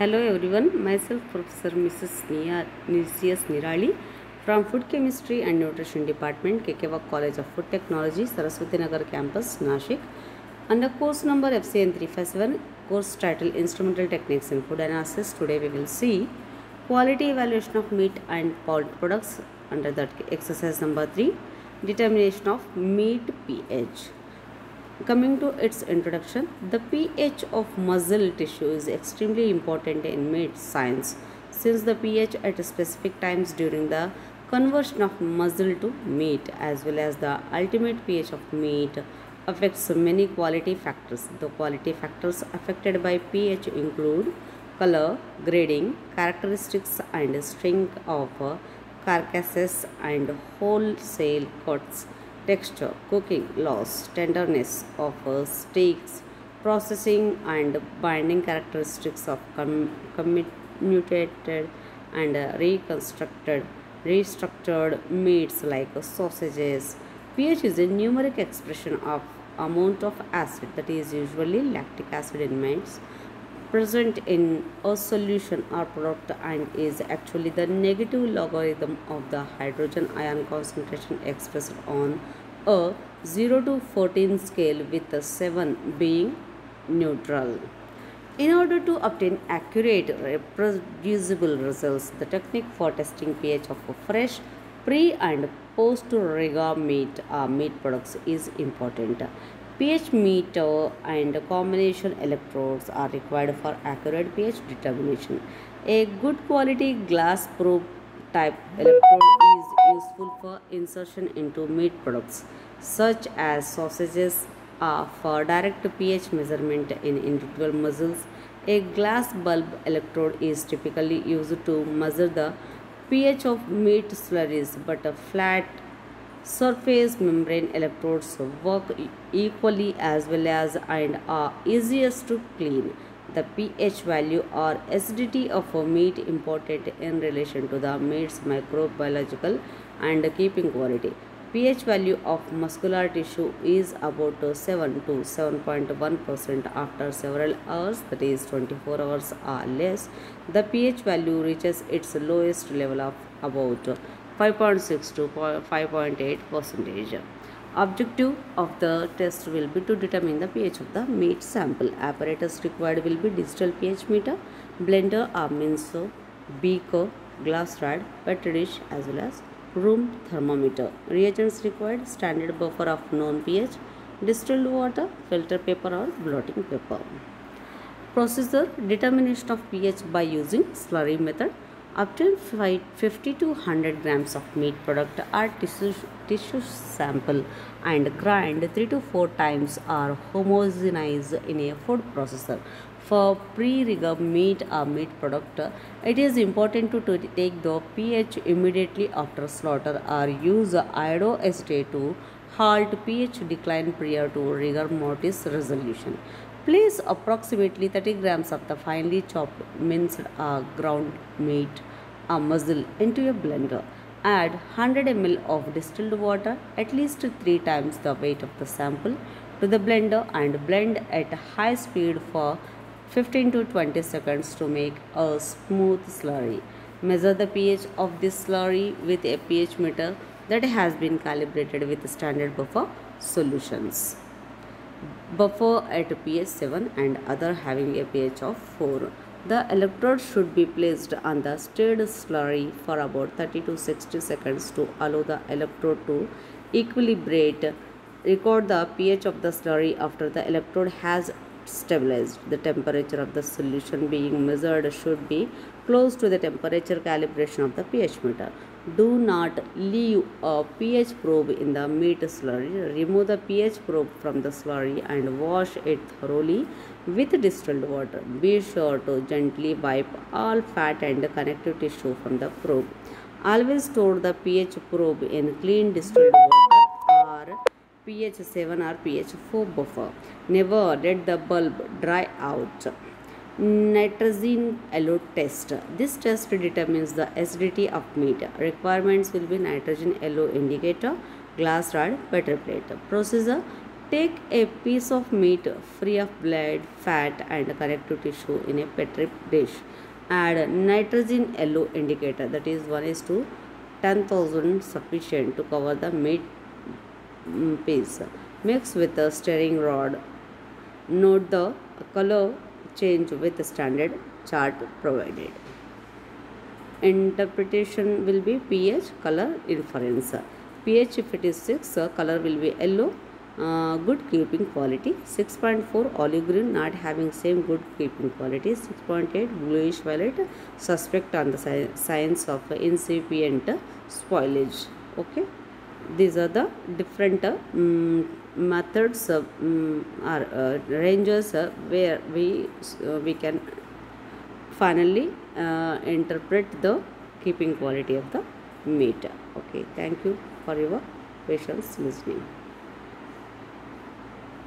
Hello everyone, myself Professor Mrs. Nisias Nirali from Food Chemistry and Nutrition Department, Kekewak College of Food Technology, Saraswati Nagar Campus, Nashik. Under course number FCN 357, course title Instrumental Techniques in Food Analysis. Today we will see quality evaluation of meat and poultry products. Under that exercise number 3, determination of meat pH. Coming to its introduction, the pH of muscle tissue is extremely important in meat science, since the pH at specific times during the conversion of muscle to meat as well as the ultimate pH of meat affects many quality factors. The quality factors affected by pH include color, grading, characteristics and strength of carcasses and wholesale cuts, texture, cooking loss, tenderness of steaks, processing and binding characteristics of commutated and restructured meats like sausages. pH is a numeric expression of amount of acid, that is usually lactic acid in meats, present in a solution or product and is actually the negative logarithm of the hydrogen ion concentration expressed on a 0 to 14 scale, with the 7 being neutral. In order to obtain accurate reproducible results, the technique for testing pH of fresh, pre and post rigor meat products is important. pH meter and combination electrodes are required for accurate pH determination. A good quality glass probe type electrode is useful for insertion into meat products such as sausages for direct pH measurement in individual muscles. A glass bulb electrode is typically used to measure the pH of meat slurries, but a flat surface membrane electrodes work equally as well as and are easiest to clean. The pH value or acidity of a meat important in relation to the meat's microbiological and keeping quality. pH value of muscular tissue is about 7 to 7.1% after several hours, that is 24 hours or less. The pH value reaches its lowest level of about 5.6 to 5.8%. Objective of the test will be to determine the pH of the meat sample. Apparatus required will be digital pH meter, blender or mincer, beaker, glass rod, petri dish as well as room thermometer. Reagents required: standard buffer of known pH, distilled water, filter paper or blotting paper. Procedure: determination of pH by using slurry method. Obtain 50 to 100 grams of meat product or tissue sample and grind 3 to 4 times or homogenize in a food processor. For pre-rigor meat or meat product, it is important to take the pH immediately after slaughter or use iodoacetate to halt pH decline prior to rigor mortis resolution. Place approximately 30 grams of the finely chopped, minced or ground meat or mussel into a blender. Add 100 ml of distilled water, at least 3 times the weight of the sample, to the blender and blend at high speed for 15 to 20 seconds to make a smooth slurry. Measure the pH of this slurry with a pH meter that has been calibrated with standard buffer solutions. Buffer at pH 7 and other having a pH of 4. The electrode should be placed on the stirred slurry for about 30 to 60 seconds to allow the electrode to equilibrate. Record the pH of the slurry after the electrode has stabilized. The temperature of the solution being measured should be close to the temperature calibration of the pH meter. Do not leave a pH probe in the meat slurry. Remove the pH probe from the slurry and wash it thoroughly with distilled water. Be sure to gently wipe all fat and connective tissue from the probe. Always store the pH probe in clean distilled water or pH 7 or pH 4 buffer. Never let the bulb dry out. Nitrazine yellow test. This test determines the acidity of meat. Requirements will be nitrogen yellow indicator, glass rod, petri plate. Procedure: Take a piece of meat free of blood, fat, and connective tissue in a petri dish. Add nitrogen yellow indicator, that is 1 is to 10,000, sufficient to cover the meat piece. Mix with a stirring rod. Note the color change with the standard chart provided. Interpretation will be pH, color, inference. pH, if it is 6, color will be yellow, good keeping quality. 6.4, olive green, not having same good keeping quality. 6.8, bluish violet, suspect on the signs of incipient spoilage. Okay, these are the different methods or ranges where we can finally interpret the keeping quality of the meat. Okay, thank you for your patience listening.